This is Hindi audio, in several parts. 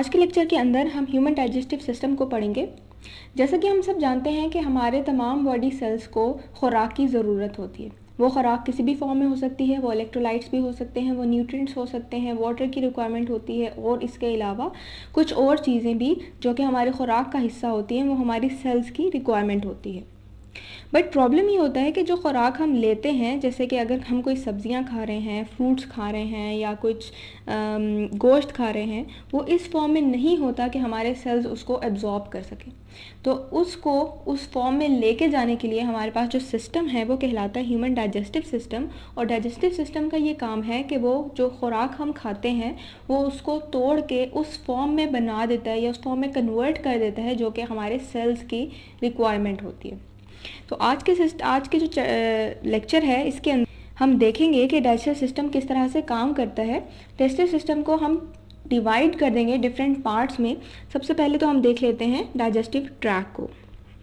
आज के लेक्चर के अंदर हम ह्यूमन डाइजेस्टिव सिस्टम को पढ़ेंगे। जैसा कि हम सब जानते हैं कि हमारे तमाम बॉडी सेल्स को खुराक की ज़रूरत होती है। वो खुराक किसी भी फॉर्म में हो सकती है, वो इलेक्ट्रोलाइट्स भी हो सकते हैं, वो न्यूट्रिएंट्स हो सकते हैं, वाटर की रिक्वायरमेंट होती है और इसके अलावा कुछ और चीज़ें भी जो कि हमारे खुराक का हिस्सा होती हैं, वो हमारी सेल्स की रिक्वायरमेंट होती है। बट प्रॉब्लम ये होता है कि जो खुराक हम लेते हैं, जैसे कि अगर हम कोई सब्जियां खा रहे हैं, फ्रूट्स खा रहे हैं या कुछ गोश्त खा रहे हैं, वो इस फॉर्म में नहीं होता कि हमारे सेल्स उसको एब्जॉर्ब कर सकें। तो उसको उस फॉर्म में लेके जाने के लिए हमारे पास जो सिस्टम है वो कहलाता है ह्यूमन डाइजेस्टिव सिस्टम। और डाइजेस्टिव सिस्टम का ये काम है कि वो जो खुराक हम खाते हैं वो उसको तोड़ के उस फॉर्म में बना देता है या उस फॉर्म में कन्वर्ट कर देता है जो कि हमारे सेल्स की रिक्वायरमेंट होती है। तो आज के जो लेक्चर है इसके अंदर हम देखेंगे कि डाइजेस्टिव सिस्टम किस तरह से काम करता है। डाइजेस्टिव सिस्टम को हम डिवाइड कर देंगे डिफरेंट पार्ट्स में। सबसे पहले तो हम देख लेते हैं डाइजेस्टिव ट्रैक को।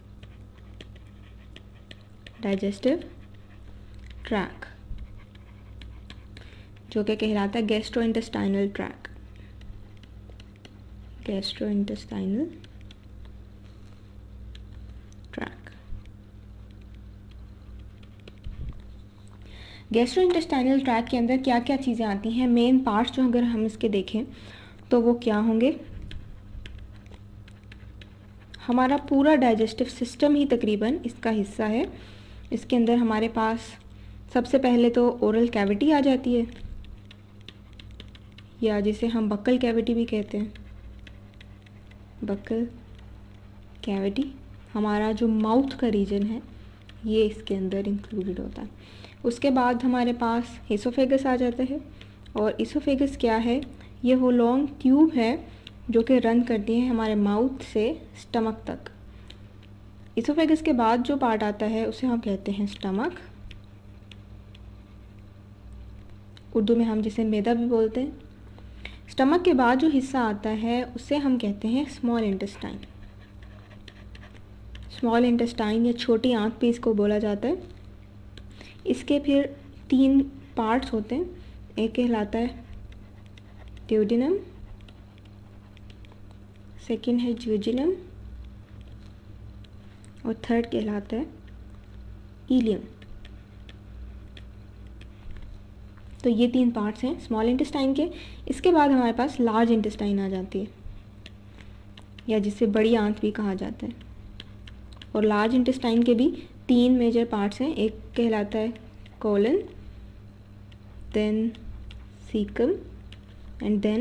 डाइजेस्टिव ट्रैक जो कि कहलाता है gastrointestinal tract. Gastrointestinal tract. Gastrointestinal tract के अंदर क्या क्या चीज़ें आती हैं, मेन पार्ट्स जो अगर हम इसके देखें तो वो क्या होंगे। हमारा पूरा डाइजेस्टिव सिस्टम ही तकरीबन इसका हिस्सा है। इसके अंदर हमारे पास सबसे पहले तो ओरल कैविटी आ जाती है, या जिसे हम बक्कल कैविटी भी कहते हैं। बक्कल कैविटी हमारा जो माउथ का रीजन है ये इसके अंदर इंक्लूडेड होता है। उसके बाद हमारे पास एसोफेगस आ जाता है। और एसोफेगस क्या है, ये वो लॉन्ग ट्यूब है जो कि रन करती है हमारे माउथ से स्टमक तक। एसोफेगस के बाद जो पार्ट आता है उसे हम कहते हैं स्टमक। उर्दू में हम जिसे मैदा भी बोलते हैं। स्टमक के बाद जो हिस्सा आता है उसे हम कहते हैं स्मॉल इंटेस्टाइन। स्मॉल इंटेस्टाइन या छोटी आंत भी इसको बोला जाता है। इसके फिर 3 पार्ट्स होते हैं। एक कहलाता है ड्यूडेनम, सेकंड है ज्यूजिनम और थर्ड कहलाता है इलियम। तो ये 3 पार्ट्स हैं स्मॉल इंटेस्टाइन के। इसके बाद हमारे पास लार्ज इंटेस्टाइन आ जाती है, या जिसे बड़ी आंत भी कहा जाता है। और लार्ज इंटेस्टाइन के भी 3 मेजर पार्ट्स हैं। एक कहलाता है colon, then caecum and then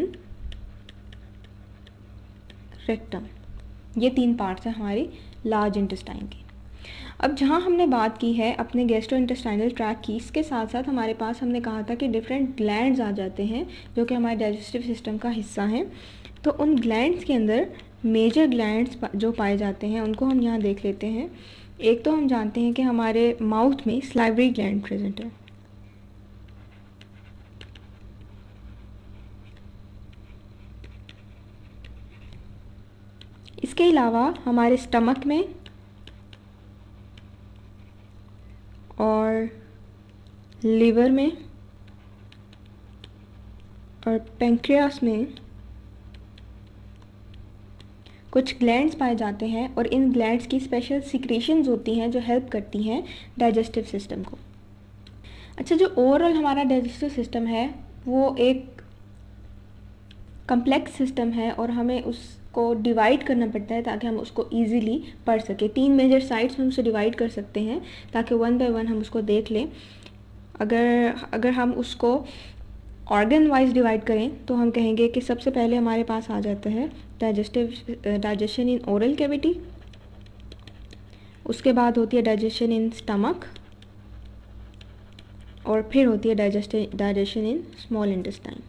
rectum. ये 3 पार्ट्स हैं हमारी लार्ज इंटेस्टाइन के। अब जहाँ हमने बात की है अपने गैस्ट्रोइंटेस्टाइनल ट्रैक की, इसके साथ साथ हमारे पास हमने कहा था कि डिफरेंट ग्लैंड्स आ जाते हैं जो कि हमारे डाइजेस्टिव सिस्टम का हिस्सा हैं। तो उन ग्लैंड्स के अंदर मेजर ग्लैंड्स जो पाए जाते हैं उनको हम यहाँ देख लेते हैं। एक तो हम जानते हैं कि हमारे माउथ में सलाइवरी ग्लैंड प्रेजेंट है। इसके अलावा हमारे स्टमक में और लिवर में और पेंक्रियास में कुछ ग्लैंड्स पाए जाते हैं। और इन ग्लैंड्स की स्पेशल सिक्रीशंस होती हैं जो हेल्प करती हैं डाइजेस्टिव सिस्टम को। अच्छा, जो ओवरऑल हमारा डाइजेस्टिव सिस्टम है वो एक कम्प्लेक्स सिस्टम है और हमें उसको डिवाइड करना पड़ता है ताकि हम उसको ईजीली पढ़ सकें। 3 मेजर साइड्स में उसे डिवाइड कर सकते हैं ताकि 1 बाय 1 हम उसको देख लें। अगर हम उसको ऑर्गन वाइज डिवाइड करें तो हम कहेंगे कि सबसे पहले हमारे पास आ जाता है डाइजेशन इन ओरल कैविटी। उसके बाद होती है डाइजेशन इन स्टमक और फिर होती है डाइजेशन इन स्मॉल इंटेस्टाइन।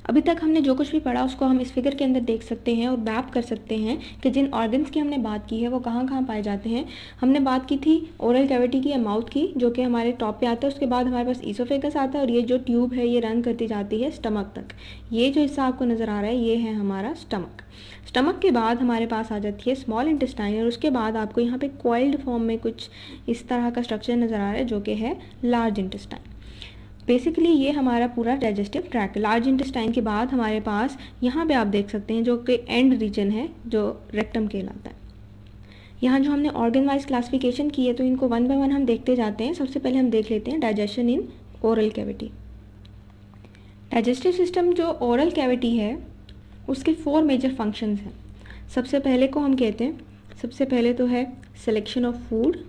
अभी तक हमने जो कुछ भी पढ़ा उसको हम इस फिगर के अंदर देख सकते हैं और मैप कर सकते हैं कि जिन ऑर्गन्स की हमने बात की है वो कहाँ कहाँ पाए जाते हैं। हमने बात की थी ओरल कैविटी की या माउथ की, जो कि हमारे टॉप पे आता है। उसके बाद हमारे पास ईसोफेगस आता है और ये जो ट्यूब है ये रन करती जाती है स्टमक तक। ये जो हिस्सा आपको नज़र आ रहा है ये है हमारा स्टमक। स्टमक के बाद हमारे पास आ जाती है स्मॉल इंटेस्टाइन और उसके बाद आपको यहाँ पे कॉइल्ड फॉर्म में कुछ इस तरह का स्ट्रक्चर नज़र आ रहा है जो कि है लार्ज इंटेस्टाइन। बेसिकली ये हमारा पूरा डाइजेस्टिव ट्रैक है। लार्ज इंटेस्टाइन के बाद हमारे पास यहाँ पे आप देख सकते हैं जो कि एंड रीजन है जो रेक्टम कहलाता है। यहाँ जो हमने ऑर्गन वाइज क्लासिफिकेशन की है तो इनको वन बाय वन हम देखते जाते हैं। सबसे पहले हम देख लेते हैं digestion in oral cavity. Digestive system जो ओरल कैविटी है उसके 4 मेजर फंक्शंस हैं। सबसे पहले को हम कहते हैं, सबसे पहले तो है सिलेक्शन ऑफ फूड,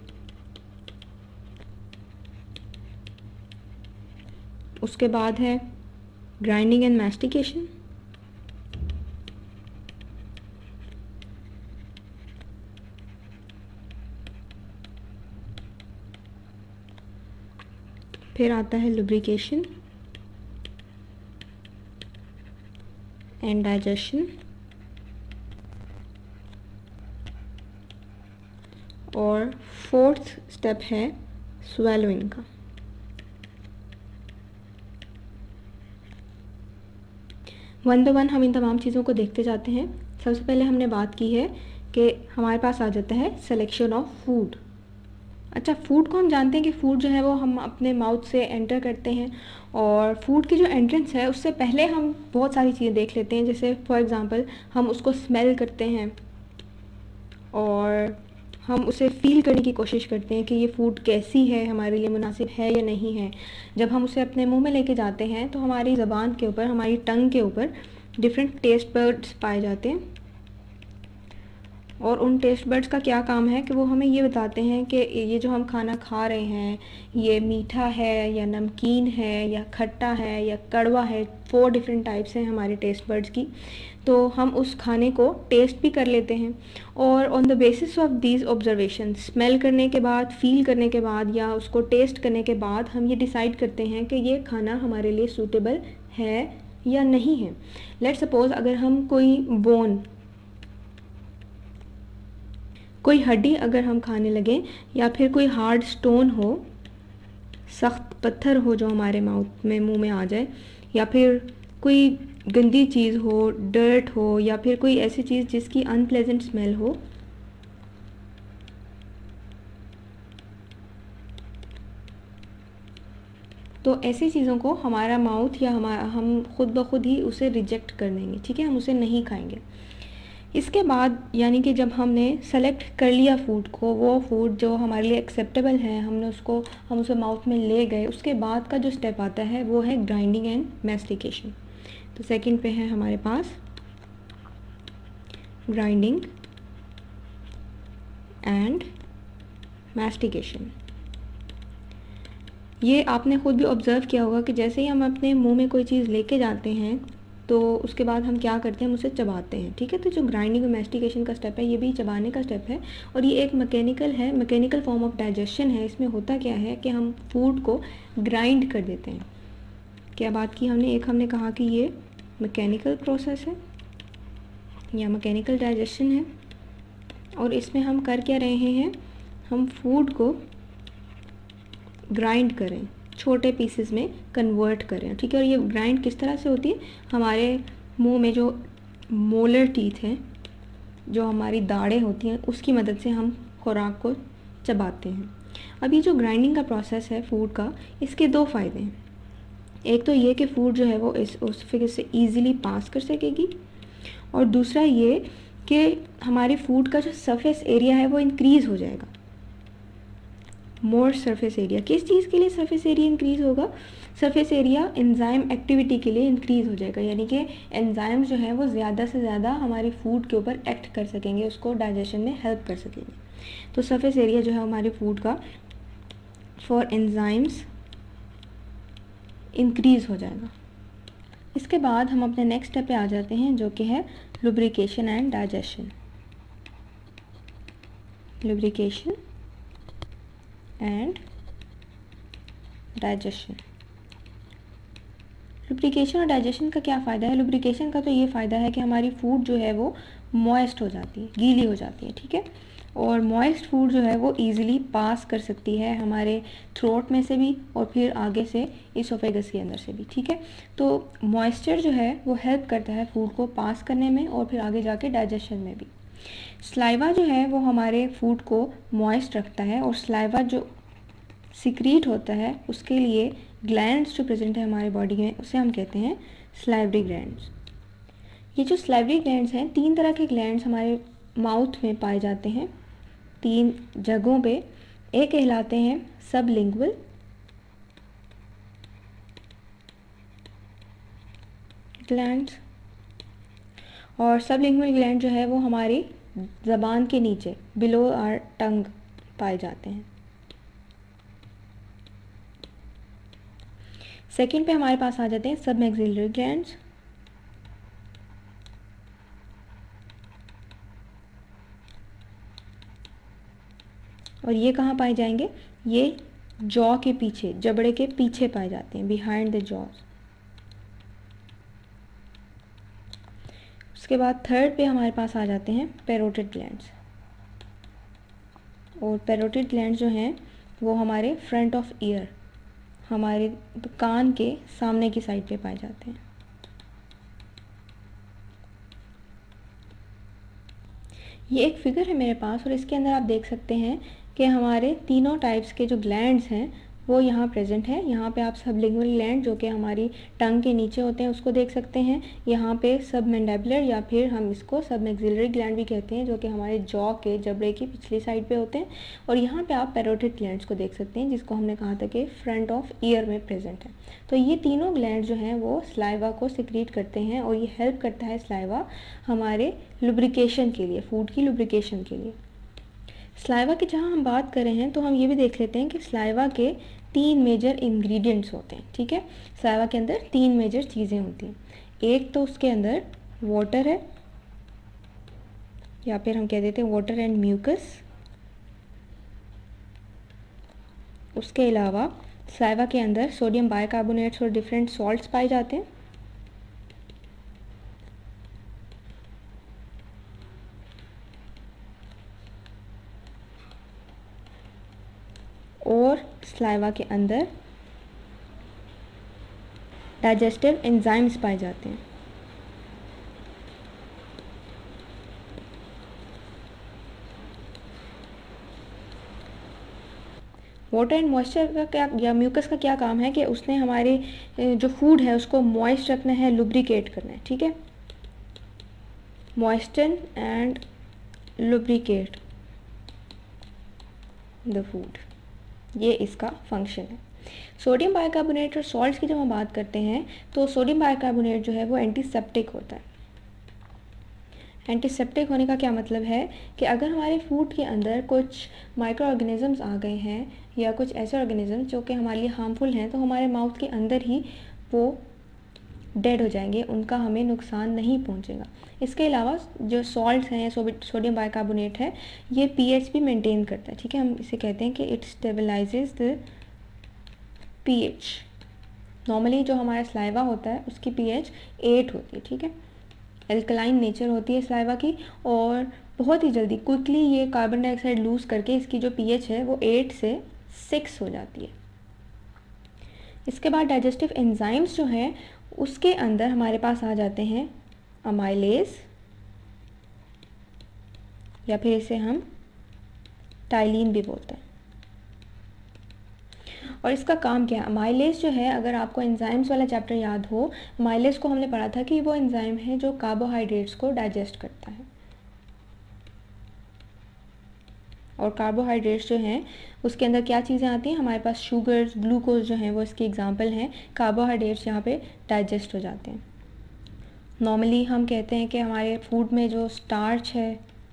उसके बाद है ग्राइंडिंग एंड मैस्टिकेशन, फिर आता है लुब्रिकेशन एंड डाइजेशन, और 4th स्टेप है स्वेलोइंग का। वन बाय वन हम इन तमाम चीज़ों को देखते जाते हैं। सबसे पहले हमने बात की है कि हमारे पास आ जाता है सिलेक्शन ऑफ फूड। अच्छा, फूड को हम जानते हैं कि फूड जो है वो हम अपने माउथ से एंटर करते हैं, और फूड की जो एंट्रेंस है उससे पहले हम बहुत सारी चीज़ें देख लेते हैं। जैसे फॉर एग्ज़ाम्पल हम उसको स्मेल करते हैं और हम उसे फील करने की कोशिश करते हैं कि ये फूड कैसी है, हमारे लिए मुनासिब है या नहीं है। जब हम उसे अपने मुंह में लेके जाते हैं तो हमारी ज़बान के ऊपर, हमारी टंग के ऊपर डिफरेंट टेस्ट बड्स पाए जाते हैं, और उन टेस्ट बड्स का क्या काम है कि वो हमें ये बताते हैं कि ये जो हम खाना खा रहे हैं ये मीठा है या नमकीन है या खट्टा है या कड़वा है। 4 डिफरेंट टाइप्स हैं हमारे टेस्ट बड्स की, तो हम उस खाने को टेस्ट भी कर लेते हैं, और on the basis of these observation, smell करने के बाद, फील करने के बाद या उसको टेस्ट करने के बाद हम ये डिसाइड करते हैं कि ये खाना हमारे लिए सूटेबल है या नहीं है। लेट्स सपोज अगर हम कोई हड्डी अगर हम खाने लगें, या फिर कोई हार्ड स्टोन हो, सख्त पत्थर हो जो हमारे माउथ में, मुंह में आ जाए, या फिर कोई गंदी चीज़ हो, डर्ट हो, या फिर कोई ऐसी चीज़ जिसकी अनप्लेजेंट स्मेल हो, तो ऐसी चीज़ों को हमारा माउथ या हम खुद ब खुद ही उसे रिजेक्ट कर देंगे। ठीक है, हम उसे नहीं खाएंगे। इसके बाद यानी कि जब हमने सेलेक्ट कर लिया फूड को, वो फूड जो हमारे लिए एक्सेप्टेबल है, हम उसे माउथ में ले गए, उसके बाद का जो स्टेप आता है वो है ग्राइंडिंग एंड मैस्टिकेशन। तो सेकंड पे है हमारे पास ग्राइंडिंग एंड मैस्टिकेशन। ये आपने खुद भी ऑब्ज़र्व किया होगा कि जैसे ही हम अपने मुंह में कोई चीज़ लेके जाते हैं तो उसके बाद हम क्या करते हैं, हम उसे चबाते हैं। ठीक है, तो जो ग्राइंडिंग और मैस्टिकेशन का स्टेप है ये भी चबाने का स्टेप है, और ये एक मैकेनिकल फॉर्म ऑफ डाइजेशन है। इसमें होता क्या है कि हम फूड को ग्राइंड कर देते हैं। क्या बात की हमने, एक हमने कहा कि ये मैकेनिकल प्रोसेस है या मैकेनिकल डाइजेशन है, और इसमें हम कर क्या रहे हैं, हम फूड को ग्राइंड करें, छोटे पीसेस में कन्वर्ट करें। ठीक है, और ये ग्राइंड किस तरह से होती है, हमारे मुंह में जो मोलर टीथ हैं, जो हमारी दाढ़ें होती हैं, उसकी मदद से हम खुराक को चबाते हैं। अब ये जो ग्राइंडिंग का प्रोसेस है फूड का, इसके 2 फ़ायदे हैं। एक तो ये कि फूड जो है वो उस फिगर से ईज़िली पास कर सकेगी, और दूसरा ये कि हमारे फूड का जो सरफेस एरिया है वो इंक्रीज़ हो जाएगा। मोर सरफेस एरिया, किस चीज़ के लिए सरफेस एरिया इंक्रीज़ होगा, सरफेस एरिया एंजाइम एक्टिविटी के लिए इंक्रीज़ हो जाएगा, यानी कि एंजाइम जो है वो ज़्यादा से ज़्यादा हमारे फूड के ऊपर एक्ट कर सकेंगे, उसको डाइजेशन में हेल्प कर सकेंगे। तो सरफेस एरिया जो है हमारे फूड का फॉर एंजाइम्स इंक्रीज़ हो जाएगा। इसके बाद हम अपने नेक्स्ट स्टेप पे आ जाते हैं जो कि है lubrication and digestion. Lubrication and digestion. Lubrication और डाइजेशन का क्या फ़ायदा है? लुब्रिकेशन का तो ये फ़ायदा है कि हमारी फूड जो है वो मॉइस्ट हो जाती है, गीली हो जाती है, ठीक है। और मॉइस्ट फूड जो है वो ईज़िली पास कर सकती है हमारे थ्रोट में से भी और फिर आगे से इसोफेगस के अंदर से भी, ठीक है। तो मॉइस्चर जो है वो हेल्प करता है फूड को पास करने में और फिर आगे जाके डाइजेशन में भी। स्लाइवा जो है वो हमारे फूड को मॉइस्ट रखता है और स्लाइवा जो सिक्रीट होता है उसके लिए ग्लैंड्स जो प्रेजेंट है हमारे बॉडी में उसे हम कहते हैं सलाइवरी ग्लैंड्स। ये जो सलाइवरी ग्लैंड्स हैं, 3 तरह के ग्लैंड्स हमारे माउथ में पाए जाते हैं 3 जगहों पे। एक कहलाते हैं सबलिंगुअल, ग्लैंड्स, और सबलिंगुअल ग्लैंड जो है वो हमारी ज़बान के नीचे बिलो आवर टंग पाए जाते हैं। सेकंड पे हमारे पास आ जाते हैं सब मैक्सिलरी ग्लैंड्स, और ये कहाँ पाए जाएंगे? ये जॉ के पीछे, जबड़े के पीछे पाए जाते हैं, बिहाइंड द जॉज। उसके बाद थर्ड पे हमारे पास आ जाते हैं पैरोटिड ग्लैंड्स, और पैरोटिड ग्लैंड्स जो हैं वो हमारे फ्रंट ऑफ ईयर, हमारे कान के सामने की साइड पे पाए जाते हैं। ये एक फिगर है मेरे पास और इसके अंदर आप देख सकते हैं कि हमारे तीनों टाइप्स के जो ग्लैंड्स हैं वो यहाँ प्रेजेंट है। यहाँ पे आप सबलिंगुअल ग्लैंड जो कि हमारी टंग के नीचे होते हैं उसको देख सकते हैं। यहाँ पे सब मैंडिबुलर या फिर हम इसको सब मैक्सिलरी ग्लैंड भी कहते हैं जो कि हमारे जॉ के जबड़े की पिछली साइड पे होते हैं। और यहाँ पे आप पैरोटिड ग्लैंड्स को देख सकते हैं जिसको हमने कहा था कि फ्रंट ऑफ ईयर में प्रेजेंट है। तो ये तीनों ग्लैंड जो हैं वो स्लाइवा को सिक्रीट करते हैं और ये हेल्प करता है स्लाइवा हमारे लुब्रिकेशन के लिए, फूड की लुब्रिकेशन के लिए। स्लाइवा की जहाँ हम बात कर रहे हैं तो हम ये भी देख लेते हैं कि स्लाइवा के 3 मेजर इंग्रेडिएंट्स होते हैं, ठीक है। स्लाइवा के अंदर 3 मेजर चीज़ें होती हैं। एक तो उसके अंदर वाटर है या फिर हम कह देते हैं वाटर एंड म्यूकस। उसके अलावा स्लाइवा के अंदर सोडियम बाइकार्बोनेट्स और डिफरेंट सॉल्ट्स पाए जाते हैं। और स्लाइवा के अंदर डाइजेस्टिव एंजाइम्स पाए जाते हैं। वाटर एंड मॉइस्चर का क्या या म्यूकस का क्या काम है कि उसने हमारे जो फूड है उसको मॉइस्ट रखना है, लुब्रिकेट करना है, ठीक है। Moisten and lubricate the food, ये इसका फंक्शन है। सोडियम बाइकार्बोनेट और सॉल्ट्स की जब हम बात करते हैं तो सोडियम बाइकार्बोनेट जो है वो एंटीसेप्टिक होता है। एंटीसेप्टिक होने का क्या मतलब है कि अगर हमारे फूड के अंदर कुछ माइक्रो ऑर्गेनिजम्स आ गए हैं या कुछ ऐसे ऑर्गेनिजम्स जो कि हमारे लिए हार्मफुल हैं तो हमारे माउथ के अंदर ही वो डेड हो जाएंगे, उनका हमें नुकसान नहीं पहुंचेगा। इसके अलावा जो सॉल्ट्स हैं या सोडियम बाइकार्बोनेट है ये पीएच भी मेंटेन करता है, ठीक है। हम इसे कहते हैं कि it stabilises the pH. Normally जो हमारा स्लाइवा होता है उसकी पीएच 8 होती है, ठीक है। एल्कलाइन नेचर होती है स्लाइवा की और बहुत ही जल्दी क्विकली ये कार्बन डाइऑक्साइड लूज़ करके इसकी जो पीएच है वो 8 से 6 हो जाती है। इसके बाद डाइजेस्टिव एंजाइम्स जो हैं उसके अंदर हमारे पास आ जाते हैं अमाइलेज या फिर इसे हम टाइलिन भी बोलते हैं। और इसका काम क्या है? अमाइलेज जो है, अगर आपको एंजाइम्स वाला चैप्टर याद हो, अमाइलेज को हमने पढ़ा था कि वो एंजाइम है जो कार्बोहाइड्रेट्स को डाइजेस्ट करता है। और कार्बोहाइड्रेट्स जो हैं उसके अंदर क्या चीज़ें आती हैं? हमारे पास शुगर्स, ग्लूकोज जो हैं वो इसके एग्जांपल हैं। कार्बोहाइड्रेट्स यहाँ पे डाइजेस्ट हो जाते हैं। नॉर्मली हम कहते हैं कि हमारे फूड में जो स्टार्च है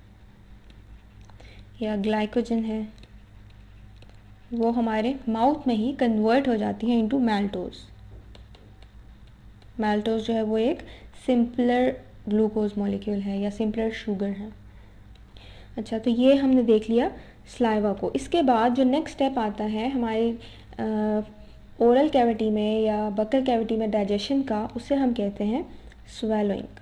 या ग्लाइकोजन है वो हमारे माउथ में ही कन्वर्ट हो जाती है इनटू मैल्टोज। मैल्टोज जो है वो एक सिंपलर ग्लूकोज मॉलिक्यूल है या सिंपलर शुगर है। अच्छा, तो ये हमने देख लिया स्लाइवा को। इसके बाद जो नेक्स्ट स्टेप आता है हमारे ओरल कैविटी में या बकल कैविटी में डाइजेशन का, उसे हम कहते हैं स्वेलोइंग।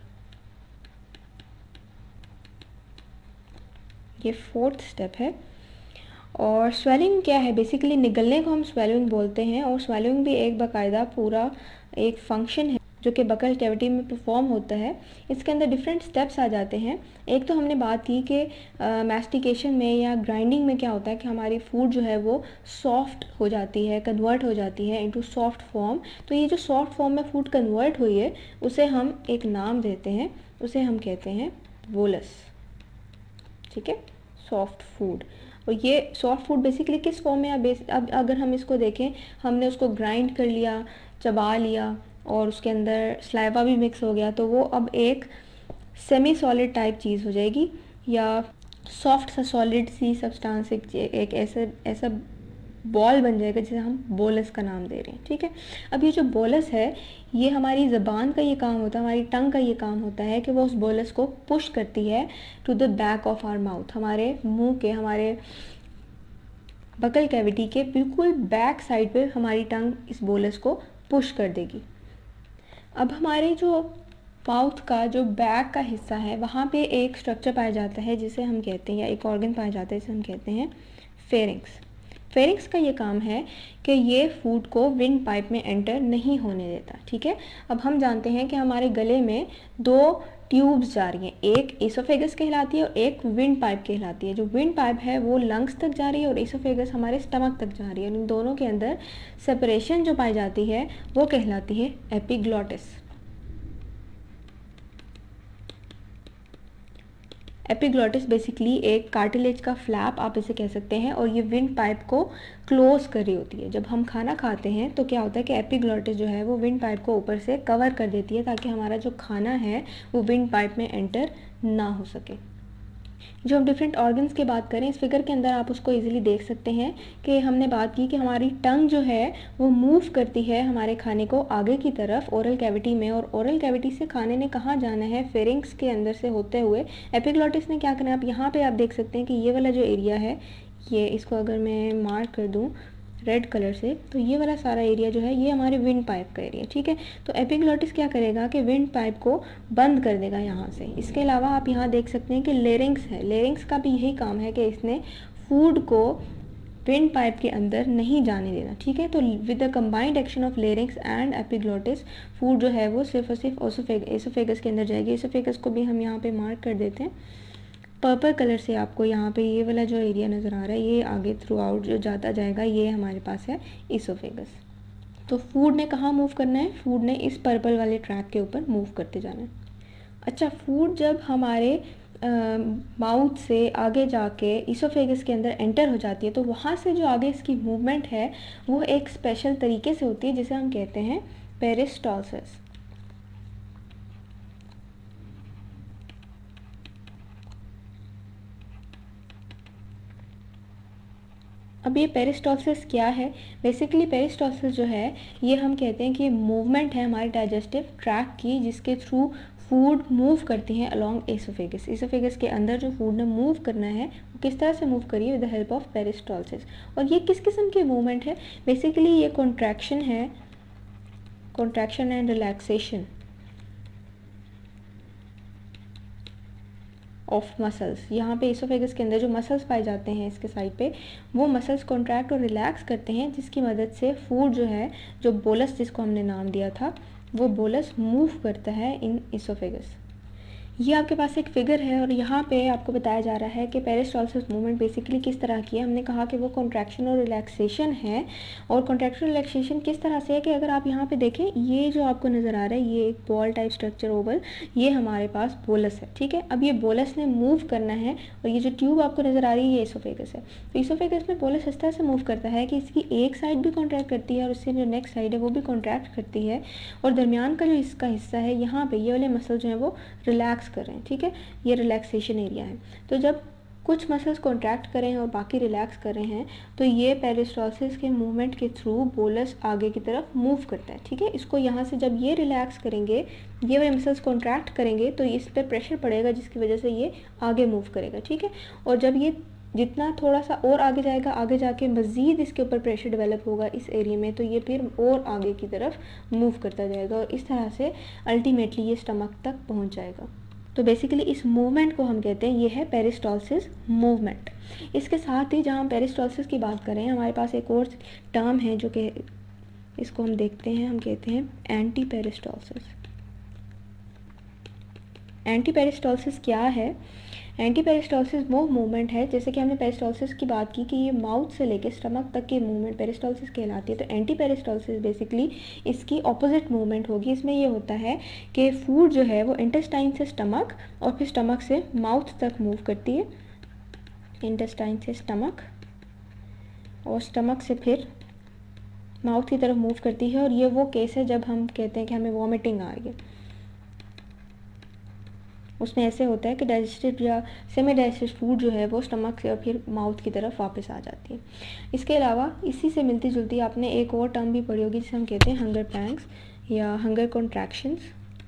ये 4th स्टेप है। और स्वेलिंग क्या है, बेसिकली निगलने को हम स्वेलिंग बोलते हैं, और स्वेलिंग भी एक बाकायदा पूरा एक फंक्शन है जो कि बकल कैविटी में परफॉर्म होता है। इसके अंदर डिफरेंट स्टेप्स आ जाते हैं। एक तो हमने बात की कि मैस्टिकेशन में या ग्राइंडिंग में क्या होता है कि हमारी फूड जो है वो सॉफ्ट हो जाती है, कन्वर्ट हो जाती है इनटू सॉफ्ट फॉर्म। तो ये जो सॉफ्ट फॉर्म में फूड कन्वर्ट हुई है उसे हम एक नाम देते हैं, उसे हम कहते हैं बोलस। ठीक है, सॉफ्ट फूड। और ये सॉफ्ट फूड बेसिकली किस फॉर्म में, अब अगर हम इसको देखें, हमने उसको ग्राइंड कर लिया, चबा लिया और उसके अंदर स्लाइवा भी मिक्स हो गया, तो वो अब एक सेमी सॉलिड टाइप चीज़ हो जाएगी, या सॉफ्ट सा सॉलिड सी सब्सटेंस, एक ऐसा बॉल बन जाएगा जिसे हम बोलस का नाम दे रहे हैं। ठीक है, अब ये जो बोलस है, ये हमारी ज़बान का ये काम होता है, हमारी टंग का ये काम होता है कि वो उस बोलस को पुश करती है to the back of our mouth, हमारे मुंह के, हमारे बकल कैविटी के बिल्कुल बैक साइड पे हमारी टंग इस बोलस को पुश कर देगी। अब हमारे जो माउथ का जो बैक का हिस्सा है, वहाँ पे एक स्ट्रक्चर पाया जाता है जिसे हम कहते हैं, या एक ऑर्गन पाया जाता है जिसे हम कहते हैं फेरिंक्स। फेरिंक्स का ये काम है कि ये फूड को विंड पाइप में एंटर नहीं होने देता। ठीक है, अब हम जानते हैं कि हमारे गले में 2 ट्यूब्स जा रही हैं, एक एसोफेगस कहलाती है और एक विंड पाइप कहलाती है। जो विंड पाइप है वो लंग्स तक जा रही है और एसोफेगस हमारे स्टमक तक जा रही है। इन दोनों के अंदर सेपरेशन जो पाई जाती है वो कहलाती है एपिग्लॉटिस। एपिग्लॉटिस बेसिकली एक कार्टिलेज का फ्लैप आप इसे कह सकते हैं, और ये विंड पाइप को क्लोज कर रही होती है। जब हम खाना खाते हैं तो क्या होता है कि एपिग्लॉटिस जो है वो विंड पाइप को ऊपर से कवर कर देती है ताकि हमारा जो खाना है वो विंड पाइप में एंटर ना हो सके। जो हम डिफरेंट ऑर्गन्स की बात करें, इस फिगर के अंदर आप उसको इजीली देख सकते हैं कि हमने बात की कि हमारी टंग जो है वो मूव करती है हमारे खाने को आगे की तरफ ओरल कैविटी में, और ओरल कैविटी से खाने ने कहाँ जाना है, फेरिंक्स के अंदर से होते हुए एपिग्लॉटिस ने क्या करना है। आप यहाँ पे आप देख सकते हैं कि ये वाला जो एरिया है, ये इसको अगर मैं मार्क कर दूँ रेड कलर से, तो ये वाला सारा एरिया जो है ये हमारे विंड पाइप का एरिया। ठीक है, तो एपिग्लॉटिस क्या करेगा कि विंड पाइप को बंद कर देगा यहाँ से। इसके अलावा आप यहाँ देख सकते हैं कि लेरिंग्स है, लेरिंग्स का भी यही काम है कि इसने फूड को विंड पाइप के अंदर नहीं जाने देना। ठीक है, तो with the combined action of larynx and epiglottis food जो है वो सिर्फ और सिर्फ एसोफेगस के अंदर जाएगी। एसोफेगस को भी हम यहाँ पे मार्क कर देते हैं पर्पल कलर से। आपको यहाँ पे ये वाला जो एरिया नज़र आ रहा है, ये आगे थ्रू आउट जो जाता जाएगा, ये हमारे पास है एसोफेगस। तो फूड ने कहाँ मूव करना है, फूड ने इस पर्पल वाले ट्रैक के ऊपर मूव करते जाना है। अच्छा, फूड जब हमारे माउथ से आगे जाके इसोफेगस के अंदर एंटर हो जाती है तो वहाँ से जो आगे इसकी मूवमेंट है वो एक स्पेशल तरीके से होती है जिसे हम कहते हैं पेरिस्टाल्सिस। अब ये पेरिस्टाल्सिस क्या है, बेसिकली पेरिस्टाल्सिस जो है ये हम कहते हैं कि मूवमेंट है हमारे डाइजेस्टिव ट्रैक की जिसके थ्रू फूड मूव करती हैं अलोंग एसोफेगस। एसोफेगस के अंदर जो फूड ने मूव करना है वो किस तरह से मूव करिए, with the help of peristalsis. और ये किस किस्म की मूवमेंट है, बेसिकली ये कॉन्ट्रैक्शन है, contraction and relaxation of muscles. यहाँ पे एसोफेगस के अंदर जो मसल्स पाए जाते हैं इसके साइड पे, वो मसल्स कॉन्ट्रैक्ट और रिलैक्स करते हैं जिसकी मदद से फूड जो है, जो बोलस जिसको हमने नाम दिया था, वो बोलस मूव करता है इन एसोफेगस। ये आपके पास एक फिगर है और यहाँ पे आपको बताया जा रहा है कि पेरिस्टाल्सिस मूवमेंट बेसिकली किस तरह की है। हमने कहा कि वो कॉन्ट्रैक्शन और रिलैक्सेशन है, और कॉन्ट्रैक्शन रिलैक्सेशन किस तरह से है कि अगर आप यहाँ पे देखें, ये जो आपको नज़र आ रहा है ये एक बॉल टाइप स्ट्रक्चर ओवल, ये हमारे पास बोलस है। ठीक है, अब ये बोलस ने मूव करना है और ये जो ट्यूब आपको नज़र आ रही है ये एसोफेगस है। तो एसोफेगस में बोलस इस तरह से मूव करता है कि इसकी एक साइड भी कॉन्ट्रैक्ट करती है और इससे जो नेक्स्ट साइड है वो भी कॉन्ट्रैक्ट करती है, और दरमियान का जो इसका हिस्सा है यहाँ पे ये वाले मसल जो हैं वो रिलैक्स कर रहे हैं। ठीक है, ये रिलैक्सेशन एरिया है। तो जब कुछ मसल्स कॉन्ट्रैक्ट कर रहे हैं और बाकी रिलैक्स कर रहे हैं तो ये पेरिस्टाल्सिस के मूवमेंट के थ्रू बोलस आगे की तरफ मूव करता है। ठीक है, इसको यहाँ से जब ये रिलैक्स करेंगे, ये वाले मसल्स कॉन्ट्रैक्ट करेंगे तो इस पर प्रेशर पड़ेगा जिसकी वजह से ये आगे मूव करेगा। ठीक है, और जब ये जितना थोड़ा सा और आगे जाएगा, आगे जाके मज़ीद इसके ऊपर प्रेशर डेवलप होगा इस एरिया में, तो ये फिर और आगे की तरफ मूव करता जाएगा और इस तरह से अल्टीमेटली ये स्टमक तक पहुंच जाएगा। तो बेसिकली इस मूवमेंट को हम कहते हैं, ये है पेरिस्टाल्सिस मूवमेंट। इसके साथ ही जहाँ हम पेरिस्टाल्सिस की बात करें, हमारे पास एक और टर्म है जो कि इसको हम देखते हैं, हम कहते हैं एंटी पेरिस्टाल्सिस। एंटी पेरिस्टाल्सिस क्या है? एंटी पेरिस्टाल्सिस वो मूवमेंट है, जैसे कि हमने पेरिस्टाल्सिस की बात की कि ये माउथ से लेके स्टमक तक की मूवमेंट पेरिस्टाल्सिस कहलाती है। तो एंटी पेरिस्टाल्सिस बेसिकली इसकी ऑपोजिट मूवमेंट होगी। इसमें ये होता है कि फूड जो है वो इंटेस्टाइन से स्टमक और फिर स्टमक से माउथ तक मूव करती है, इंटेस्टाइन से स्टमक और स्टमक से फिर माउथ की तरफ मूव करती है। और ये वो केस है जब हम कहते हैं कि हमें वॉमिटिंग आ रही है, उसमें ऐसे होता है कि डाइजेस्टिव या सेमी डाइजेस्टिव फूड जो है वो स्टमक से और फिर माउथ की तरफ वापस आ जाती है। इसके अलावा इसी से मिलती जुलती आपने एक और टर्म भी पढ़ी होगी जिसे हम कहते हैं हंगर पैंग्स या हंगर कॉन्ट्रैक्शंस।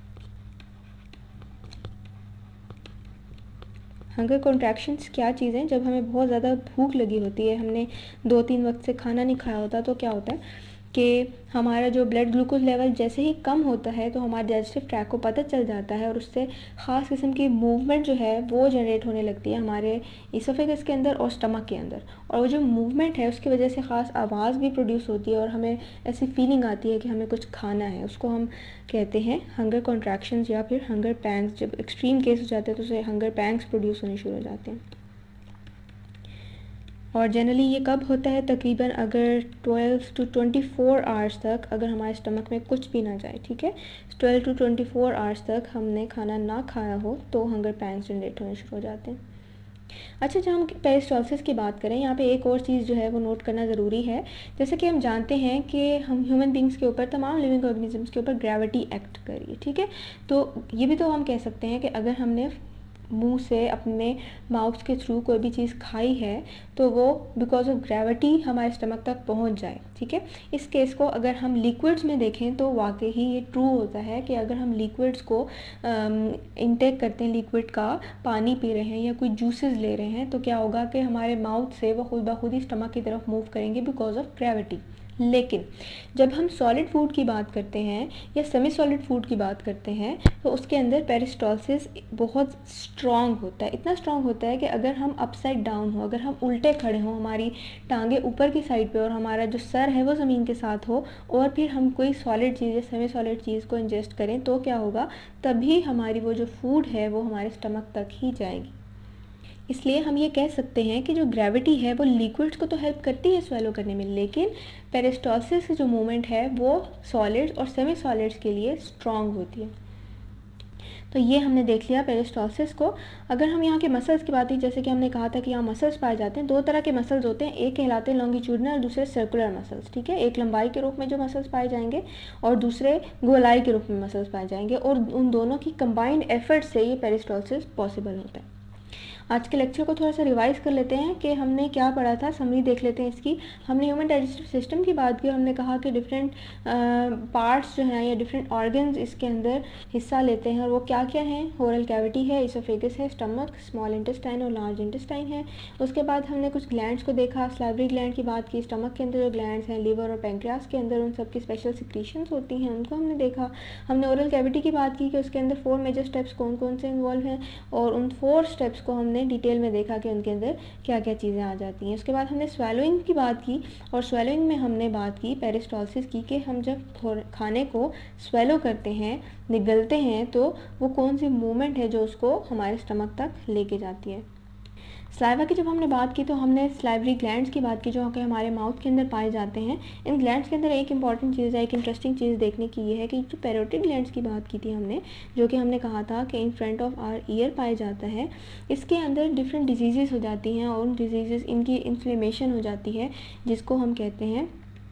हंगर कॉन्ट्रैक्शंस क्या चीज़ें? जब हमें बहुत ज़्यादा भूख लगी होती है, हमने 2-3 वक्त से खाना नहीं खाया होता, तो क्या होता है कि हमारा जो ब्लड ग्लूकोज लेवल जैसे ही कम होता है तो हमारे डाइजेस्टिव ट्रैक को पता चल जाता है और उससे ख़ास किस्म की मूवमेंट जो है वो जनरेट होने लगती है हमारे इसोफेगस के अंदर और स्टमक के अंदर। और वो जो मूवमेंट है उसकी वजह से ख़ास आवाज़ भी प्रोड्यूस होती है और हमें ऐसी फीलिंग आती है कि हमें कुछ खाना है। उसको हम कहते हैं हंगर कॉन्ट्रैक्शंस या फिर हंगर पैंग्स। जब एक्सट्रीम केस हो जाते हैं तो उसे हंगर पैंग्स प्रोड्यूस होने शुरू हो जाते हैं। और जनरली ये कब होता है? तकरीबन अगर 12 to 24 आवर्स तक अगर हमारे स्टमक में कुछ भी ना जाए, ठीक है, 12 to 24 आवर्स तक हमने खाना ना खाया हो तो हंगर पैंग्स जनरेट होने शुरू हो जाते हैं। अच्छा, जब हम पेरिस्टाल्सिस की बात करें, यहाँ पे एक और चीज़ जो है वो नोट करना ज़रूरी है। जैसे कि हम जानते हैं कि हम ह्यूमन बींग्स के ऊपर, तमाम लिविंग ऑर्गेनिजम्स के ऊपर ग्रेविटी एक्ट कर रही है, ठीक है। तो ये भी तो हम कह सकते हैं कि अगर हमने मुंह से अपने माउथ के थ्रू कोई भी चीज़ खाई है तो वो बिकॉज ऑफ ग्रेविटी हमारे स्टमक तक पहुंच जाए, ठीक है। इस केस को अगर हम लिक्विड्स में देखें तो वाकई ही ये ट्रू होता है कि अगर हम लिक्विड्स को इनटेक करते हैं, लिक्विड का पानी पी रहे हैं या कोई जूसेस ले रहे हैं, तो क्या होगा कि हमारे माउथ से वो खुद ब खुद ही स्टमक की तरफ मूव करेंगे बिकॉज ऑफ ग्रेविटी। लेकिन जब हम सॉलिड फूड की बात करते हैं या सेमी सॉलिड फूड की बात करते हैं तो उसके अंदर पेरिस्टाल्सिस बहुत स्ट्रॉन्ग होता है। इतना स्ट्रॉन्ग होता है कि अगर हम अपसाइड डाउन हो, अगर हम उल्टे खड़े हों, हमारी टांगे ऊपर की साइड पे और हमारा जो सर है वो ज़मीन के साथ हो और फिर हम कोई सॉलिड चीज़ या सेमी सॉलिड चीज़ को इंजेस्ट करें तो क्या होगा? तभी हमारी वो जो फूड है वो हमारे स्टमक तक ही जाएगी। इसलिए हम ये कह सकते हैं कि जो ग्रेविटी है वो लिक्विड्स को तो हेल्प करती है स्वेलो करने में, लेकिन पेरिस्टाल्सिस जो मूवमेंट है वो सॉलिड्स और सेमी सॉलिड्स के लिए स्ट्रॉन्ग होती है। तो ये हमने देख लिया पेरिस्टाल्सिस को। अगर हम यहाँ के मसल्स की बात की, जैसे कि हमने कहा था कि यहाँ मसल्स पाए जाते हैं, 2 तरह के मसल्स होते हैं, एक कहलाते हैं लॉन्गिट्यूडनल और दूसरे सर्कुलर मसल्स, ठीक है। एक लंबाई के रूप में जो मसल्स पाए जाएंगे और दूसरे गोलाई के रूप में मसल्स पाए जाएंगे, और उन दोनों की कंबाइंड एफर्ट से ये पेरिस्टाल्सिस पॉसिबल होता है। आज के लेक्चर को थोड़ा सा रिवाइज कर लेते हैं कि हमने क्या पढ़ा था, समरी देख लेते हैं इसकी। हमने ह्यूमन डाइजेस्टिव सिस्टम की बात की और हमने कहा कि डिफरेंट पार्ट्स जो हैं या डिफरेंट ऑर्गन्स इसके अंदर हिस्सा लेते हैं, और वो क्या क्या हैं? ओरल कैविटी है, इसोफेगस है, स्टमक, स्मॉल इंटेस्टाइन और लार्ज इंटेस्टाइन है। उसके बाद हमने कुछ ग्लैंड्स को देखा, सलाइवरी ग्लैंड की बात की, स्टमक के अंदर जो ग्लैंड्स हैं, लीवर और पैंक्रियास के अंदर उन सब की स्पेशल सिक्रीशंस होती हैं, उनको हमने देखा। हमने ओरल कैविटी की बात की कि उसके अंदर 4 मेजर स्टेप्स कौन कौन से इन्वॉल्व हैं, और उन 4 स्टेप्स को हमने डिटेल में देखा कि उनके अंदर क्या क्या चीज़ें आ जाती हैं। उसके बाद हमने स्वेलोइंग की बात की, और स्वेलोइंग में हमने बात की पेरिस्टाल्सिस की कि हम जब खाने को स्वेलो करते हैं, निगलते हैं, तो वो कौन सी मूवमेंट है जो उसको हमारे स्टमक तक लेके जाती है। सलाइवा की जब हमने बात की तो हमने सलाइवरी ग्लैंड्स की बात की जो कि हमारे माउथ के अंदर पाए जाते हैं। इन ग्लैंड्स के अंदर एक इंपॉर्टेंट चीज़ है, एक इंटरेस्टिंग चीज़ देखने की ये है कि जो पैरोटिड ग्लैंड्स की बात की थी हमने, जो कि हमने कहा था कि in front of our ear पाया जाता है, इसके अंदर डिफरेंट डिजीज़ हो जाती हैं और उन डिजीज़ इनकी इन्फ्लेमेशन हो जाती है जिसको हम कहते हैं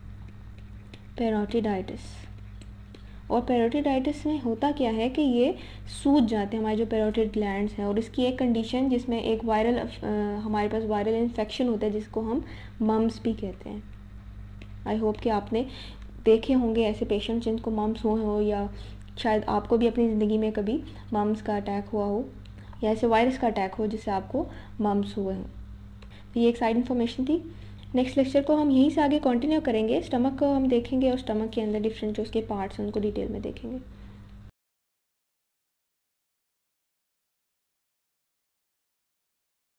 पैरोटिडाइटिस। और पैरोटिडाइटिस में होता क्या है कि ये सूज जाते हैं हमारे जो पैरोटिड ग्लैंड्स हैं, और इसकी एक कंडीशन जिसमें एक वायरल हमारे पास वायरल इन्फेक्शन होता है जिसको हम मम्स भी कहते हैं। आई होप कि आपने देखे होंगे ऐसे पेशेंट जिनको मम्स हुए हो, या शायद आपको भी अपनी ज़िंदगी में कभी मम्स का अटैक हुआ हो या ऐसे वायरस का अटैक हो जिससे आपको मम्स हुए हों। ये एक साइड इन्फॉर्मेशन थी। नेक्स्ट लेक्चर को हम यहीं से आगे कंटिन्यू करेंगे, स्टमक को हम देखेंगे और स्टमक के अंदर डिफरेंट जो उसके पार्ट्स हैं उनको डिटेल में देखेंगे।